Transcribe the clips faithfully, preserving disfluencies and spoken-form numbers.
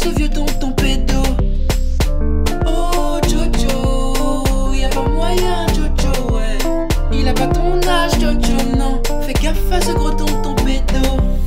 ce vieux tonton pédo. Oh Jojo, y'a pas moyen Jojo, ouais. Il a pas ton âge Jojo, non. Fais gaffe à ce gros tonton pédo.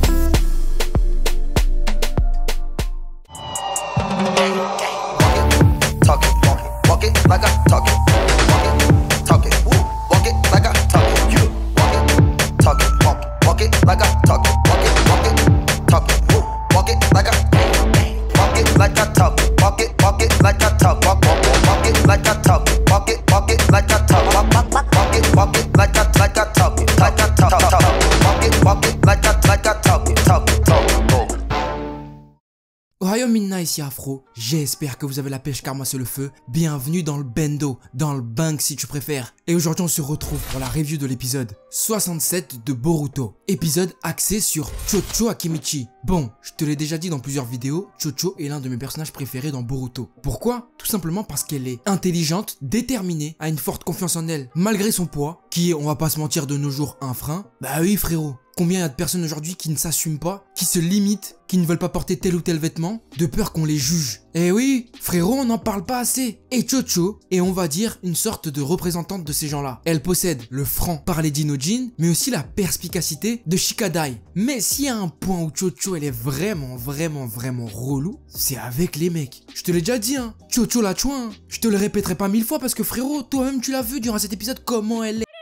Talk it, walk it, walk it like I talk it. Walk it, talk it, woo, walk it like I talk it. You walk it, talk it, walk it, walk it like I talk it. Walk it, walk it, talk it, woo, walk it like I walk it like I talk it. Walk it, walk it like I talk. Walk, walk, walk it like I talk it. Walk it, walk it like I talk. Walk, walk, walk it, walk it like I like I talk it. Like I talk, talk, talk. Walk it, walk it like I like I talk it. Talk it, talk it, talk it. Ohio Minna, ici Afro, j'espère que vous avez la pêche car moi c'est le feu. Bienvenue dans le bendo, dans le bang si tu préfères. Et aujourd'hui on se retrouve pour la review de l'épisode soixante-sept de Boruto. Épisode axé sur Chocho Akimichi. Bon, je te l'ai déjà dit dans plusieurs vidéos, Chocho est l'un de mes personnages préférés dans Boruto. Pourquoi? Tout simplement parce qu'elle est intelligente, déterminée, a une forte confiance en elle, malgré son poids, qui est, on va pas se mentir, de nos jours un frein. Bah oui frérot. Combien il y a de personnes aujourd'hui qui ne s'assument pas, qui se limitent, qui ne veulent pas porter tel ou tel vêtement, de peur qu'on les juge. Eh oui, frérot, on n'en parle pas assez. Et Chocho est, on va dire, une sorte de représentante de ces gens-là. Elle possède le franc parler d'Inojin, mais aussi la perspicacité de Shikadai. Mais s'il y a un point où Chocho, elle est vraiment, vraiment, vraiment relou, c'est avec les mecs. Je te l'ai déjà dit, hein. Chocho la chouin. Je te le répéterai pas mille fois parce que frérot, toi-même tu l'as vu durant cet épisode comment elle est.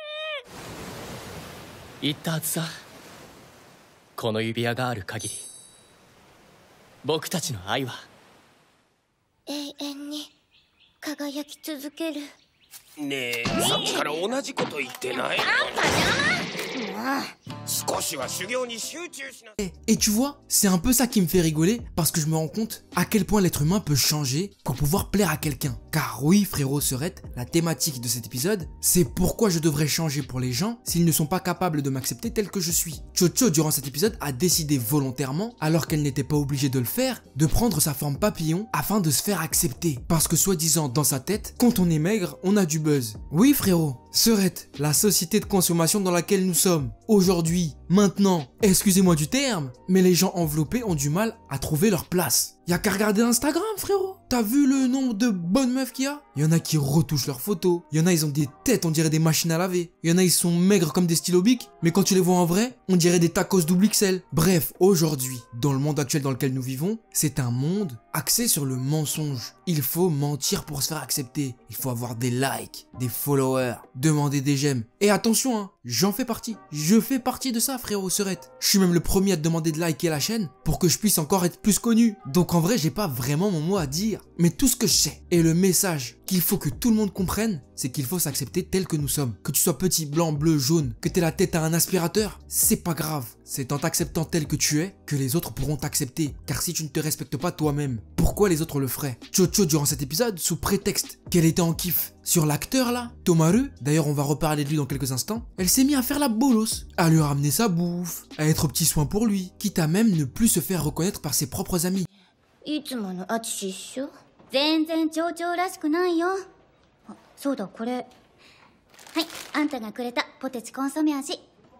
この指輪がある限り僕たちの愛は永遠に輝き続ける。 ねえ、さっきから同じこと言ってない？少しは修行に集中しな。 Et, et tu vois, c'est un peu ça qui me fait rigoler parce que je me rends compte à quel point l'être humain peut changer pour pouvoir plaire à quelqu'un. Car oui, frérot Serette, la thématique de cet épisode, c'est pourquoi je devrais changer pour les gens s'ils ne sont pas capables de m'accepter tel que je suis. Chocho, durant cet épisode, a décidé volontairement, alors qu'elle n'était pas obligée de le faire, de prendre sa forme papillon afin de se faire accepter. Parce que soi-disant, dans sa tête, quand on est maigre, on a du buzz. Oui, frérot, Serette, la société de consommation dans laquelle nous sommes, aujourd'hui, maintenant, excusez-moi du terme, mais les gens enveloppés ont du mal à trouver leur place. Y'a qu'à regarder Instagram, frérot. T'as vu le nombre de bonnes meufs qu'il y a? Il y en a qui retouchent leurs photos. Il y en a, ils ont des têtes, on dirait des machines à laver. Il y en a, ils sont maigres comme des stylos bic, mais quand tu les vois en vrai, on dirait des tacos double X L. Bref, aujourd'hui, dans le monde actuel dans lequel nous vivons, c'est un monde axé sur le mensonge. Il faut mentir pour se faire accepter. Il faut avoir des likes, des followers, demander des j'aime. Et attention, hein, j'en fais partie. Je fais partie de ça, frérot Serette. Je suis même le premier à te demander de liker la chaîne pour que je puisse encore être plus connu. Donc en vrai, j'ai pas vraiment mon mot à dire. Mais tout ce que je sais et le message qu'il faut que tout le monde comprenne, c'est qu'il faut s'accepter tel que nous sommes. Que tu sois petit, blanc, bleu, jaune, que t'aies la tête à un aspirateur, c'est pas grave. C'est en t'acceptant tel que tu es que les autres pourront t'accepter. Car si tu ne te respectes pas toi-même, pourquoi les autres le feraient? Chocho, durant cet épisode, sous prétexte qu'elle était en kiff sur l'acteur là, Tomaru, d'ailleurs on va reparler de lui dans quelques instants, elle s'est mise à faire la bolos, à lui ramener sa bouffe, à être au petit soin pour lui, quitte à même ne plus se faire reconnaître par ses propres amis. いつものあちしっしょ。全然蝶々らしくないよ。あ、そうだこれ。はい、あんたがくれたポテチコンソメ味。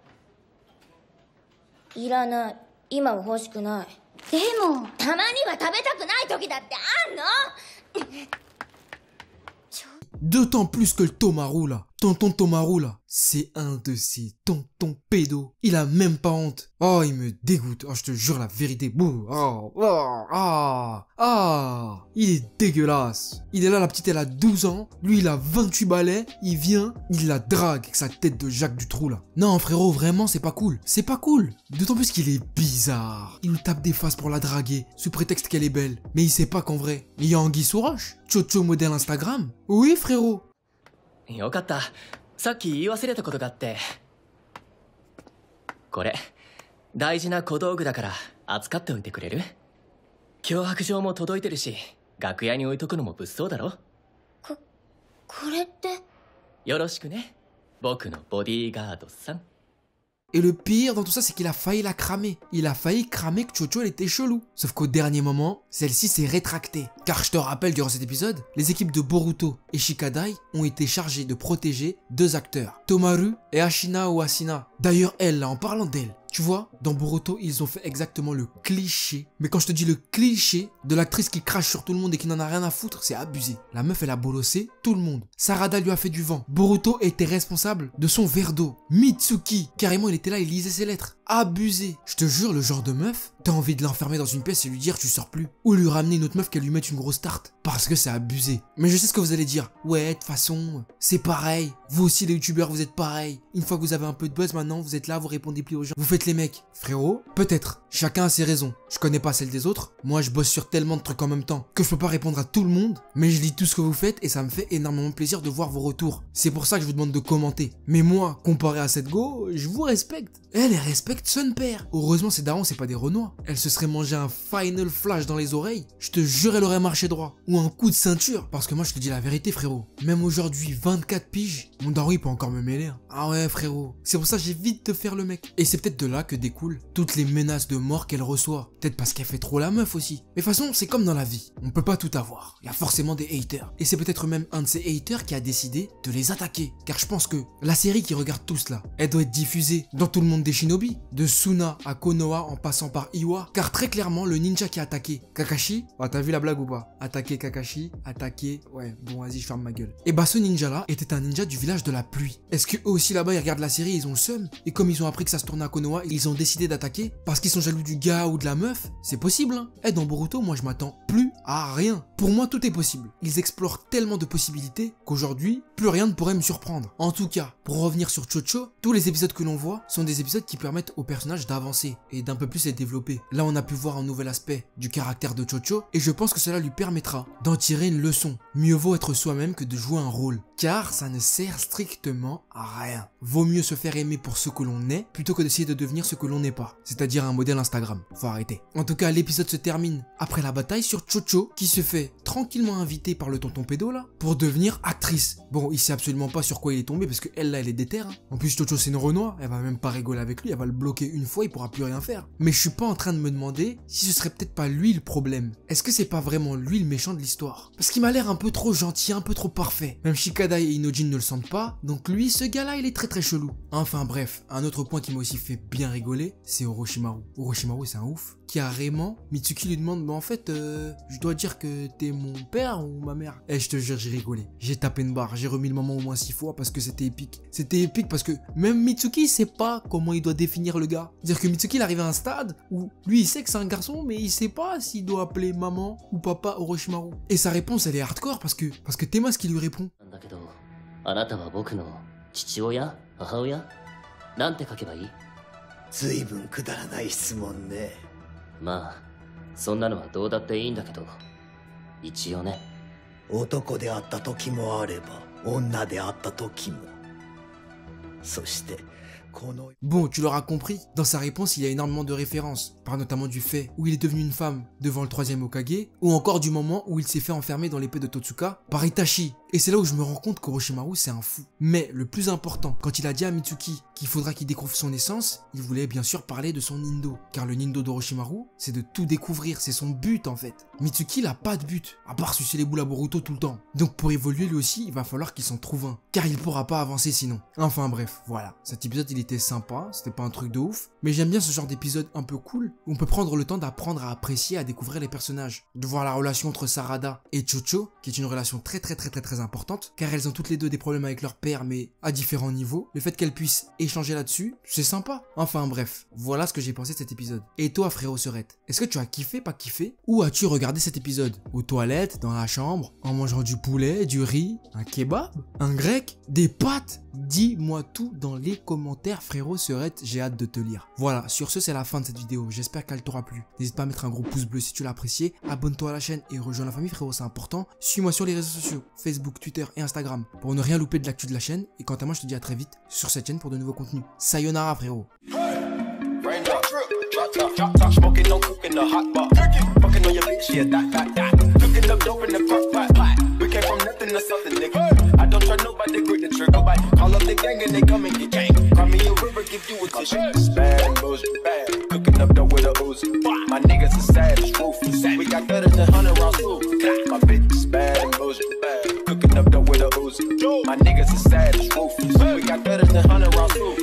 いらない。今は欲しくない。でもたまには食べたくない時だってあんの。 D'autant plus que le Tomaru là, tonton Tomaru là, c'est un de ces tontons pédos. Il a même pas honte. Oh, il me dégoûte. Oh, je te jure la vérité. Bouh. Oh, oh, ah, ah. Il est dégueulasse. Il est là, la petite, elle a douze ans. Lui, il a vingt-huit balais. Il vient, il la drague avec sa tête de Jacques Dutroux là. Non, frérot, vraiment, c'est pas cool. C'est pas cool. D'autant plus qu'il est bizarre. Il nous tape des faces pour la draguer, sous prétexte qu'elle est belle. Mais il sait pas qu'en vrai, il y a Anguille sous roche. Chocho modèle Instagram. Oui, frérot. よかった。さっき言い忘れたことがあって。これ大事な小道具だから扱っておいてくれる？脅迫状も届いてるし、楽屋に置いとくのも物騒だろ？ こ、これって。 よろしくね、僕のボディーガードさん。 Et le pire dans tout ça, c'est qu'il a failli la cramer. Il a failli cramer que Chocho, elle était chelou. Sauf qu'au dernier moment, celle-ci s'est rétractée. Car je te rappelle, durant cet épisode, les équipes de Boruto et Shikadai ont été chargées de protéger deux acteurs, Tomaru et Ashina ou Asina. D'ailleurs, elle, là, en parlant d'elle, Tu vois, dans Boruto, ils ont fait exactement le cliché. Mais quand je te dis le cliché de l'actrice qui crache sur tout le monde et qui n'en a rien à foutre, c'est abusé. La meuf, elle a bolossé tout le monde. Sarada lui a fait du vent. Boruto était responsable de son verre d'eau. Mitsuki, carrément, il était là, il lisait ses lettres. Abusé. Je te jure, le genre de meuf, t'as envie de l'enfermer dans une pièce et lui dire tu sors plus. Ou lui ramener une autre meuf qu'elle lui mette une grosse tarte. Parce que c'est abusé. Mais je sais ce que vous allez dire. Ouais, de toute façon, c'est pareil. Vous aussi les youtubeurs, vous êtes pareil. Une fois que vous avez un peu de buzz, maintenant, vous êtes là, vous répondez plus aux gens. Vous faites les mecs. Frérot, peut-être. Chacun a ses raisons. Je connais pas celles des autres. Moi, je bosse sur tellement de trucs en même temps que je peux pas répondre à tout le monde. Mais je lis tout ce que vous faites et ça me fait énormément plaisir de voir vos retours. C'est pour ça que je vous demande de commenter. Mais moi, comparé à cette go, je vous respecte. Elle, elle respecte son père. Heureusement, ces darons, c'est pas des renois. Elle se serait mangé un final flash dans les oreilles. Je te jure, elle aurait marché droit. Ou un coup de ceinture. Parce que moi, je te dis la vérité, frérot. Même aujourd'hui, vingt-quatre piges, mon daron, il peut encore me mêler. Hein. Ah ouais, frérot. C'est pour ça que j'évite de faire le mec. Et c'est peut-être de là que découlent toutes les menaces de mort qu'elle reçoit. Peut-être parce qu'elle fait trop la meuf aussi. Mais de toute façon, c'est comme dans la vie. On peut pas tout avoir. Il y a forcément des haters. Et c'est peut-être même un de ces haters qui a décidé de les attaquer. Car je pense que la série qui regarde tous là, elle doit être diffusée dans tout le monde des shinobi. De Suna à Konoha en passant par Iwa. Car très clairement, le ninja qui a attaqué Kakashi, oh, t'as vu la blague ou pas? Attaquer Kakashi, attaquer... Ouais, bon vas-y, je ferme ma gueule. Et bah ce ninja là était un ninja du village de la pluie. Est-ce que eux aussi là-bas ils regardent la série, ils ont le seum? Et comme ils ont appris que ça se tournait à Konoha, ils ont décidé d'attaquer parce qu'ils sont jaloux du gars ou de la meuf? C'est possible hein. Et dans Boruto, moi je m'attends plus à rien. Pour moi tout est possible. Ils explorent tellement de possibilités qu'aujourd'hui, plus rien ne pourrait me surprendre. En tout cas, pour revenir sur Chocho, tous les épisodes que l'on voit sont des épisodes qui permettent aux personnages d'avancer et d'un peu plus les développer. Là on a pu voir un nouvel aspect du caractère de Chocho et je pense que cela lui permettra d'en tirer une leçon. Mieux vaut être soi-même que de jouer un rôle, car ça ne sert strictement à rien. Vaut mieux se faire aimer pour ce que l'on est plutôt que d'essayer de devenir ce que l'on n'est pas, c'est-à-dire un modèle Instagram. Faut arrêter. En tout cas, l'épisode se termine après la bataille sur Chocho qui se fait tranquillement inviter par le tonton pédo là pour devenir actrice. Bon, il sait absolument pas sur quoi il est tombé parce que elle là elle est déter. Hein. En plus Chocho c'est une renois, elle va même pas rigoler avec lui, elle va le bloquer une fois, il pourra plus rien faire. Mais je suis pas en train de me demander si ce serait peut-être pas lui le problème. Est-ce que c'est pas vraiment lui le méchant de l'histoire? Parce qu'il m'a l'air un peu trop gentil, un peu trop parfait. Même Shikadai et Inojin ne le sentent pas, donc lui, ce gars-là, il est très très chelou. Enfin bref, un autre point qui m'a aussi fait bien rigoler, c'est Orochimaru. Orochimaru, c'est un ouf. Carrément, Mitsuki lui demande, bah en fait, euh, je dois dire que t'es mon père ou ma mère? Eh, je te jure, j'ai rigolé. J'ai tapé une barre, j'ai remis le moment au moins six fois parce que c'était épique. C'était épique parce que même Mitsuki sait pas comment il doit définir le gars. C'est-à-dire que Mitsuki, il arrive à un stade où lui, il sait que c'est un garçon, mais il sait pas s'il doit appeler maman ou papa Orochimaru. Et sa réponse, elle est hardcore parce que, parce que Tema, ce qui lui répond. あなたは僕の父親母親なんて書けばいい？ ずいぶんくだらない質問ね。 まあそんなのはどうだっていいんだけど一応ね。 男であった時もあれば女であった時も。そしてこの Bon, tu l'auras compris, dans sa réponse il y a énormément de références, par notamment du fait où il est devenu une femme devant le troisième Hokage, ou encore du moment où il s'est fait enfermer dans l'épée de Totsuka par Itachi. Et c'est là où je me rends compte qu'Orochimaru c'est un fou. Mais le plus important, quand il a dit à Mitsuki qu'il faudra qu'il découvre son essence, il voulait bien sûr parler de son Nindo. Car le Nindo d'Orochimaru, c'est de tout découvrir, c'est son but en fait. Mitsuki il a pas de but, à part sucer les boules à Boruto tout le temps. Donc pour évoluer lui aussi, il va falloir qu'il s'en trouve un. Car il pourra pas avancer sinon. Enfin bref, voilà. Cet épisode il était sympa, c'était pas un truc de ouf. Mais j'aime bien ce genre d'épisode un peu cool, où on peut prendre le temps d'apprendre à apprécier, à découvrir les personnages. De voir la relation entre Sarada et Chocho, qui est une relation très très très très très importante, car elles ont toutes les deux des problèmes avec leur père, mais à différents niveaux. Le fait qu'elles puissent échanger là-dessus, c'est sympa. Enfin bref, voilà ce que j'ai pensé de cet épisode. Et toi frérot Serette, est-ce que tu as kiffé, pas kiffé? Ou as-tu regardé cet épisode aux toilettes, dans la chambre, en mangeant du poulet, du riz, un kebab, un grec, des pâtes? Dis-moi tout dans les commentaires frérot Serette, j'ai hâte de te lire. Voilà, sur ce c'est la fin de cette vidéo, j'espère qu'elle t'aura plu. N'hésite pas à mettre un gros pouce bleu si tu l'as apprécié, abonne-toi à la chaîne et rejoins la famille frérot, c'est important. Suis-moi sur les réseaux sociaux, Facebook, Twitter et Instagram pour ne rien louper de l'actu de la chaîne. Et quant à moi je te dis à très vite sur cette chaîne pour de nouveaux contenus. Sayonara frérot. I don't try nobody, grip the trigger. Call up the gang and they come and get gang. Cry me a river, give you a tissue. Bad and bullshit, bad. Cooking up dope with a Uzi. My niggas are savage, ruthless. We got better than hundred rounds too. My bitch is bad and bullshit, bad. Cooking up dope with a Uzi. My niggas are savage, ruthless. We got better than hundred rounds too.